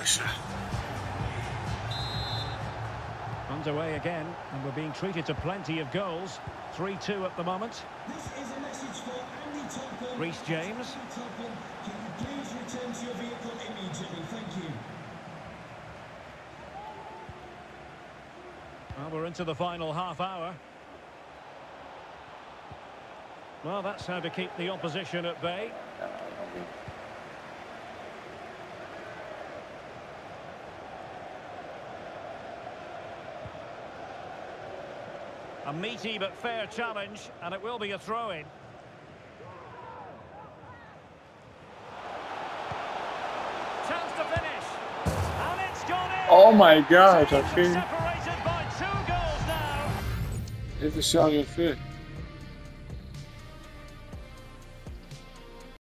Underway again, and we're being treated to plenty of goals. 3-2 at the moment. This is a message for Andy Topham. Reece James. Can you please return to your vehicle immediately? Thank you. Well, we're into the final half hour. Well, that's how to keep the opposition at bay. A meaty but fair challenge, and it will be a throw-in. Chance to finish, and it's gone in. Oh my God, I think Separated by 2 goals now. even Charlie fit.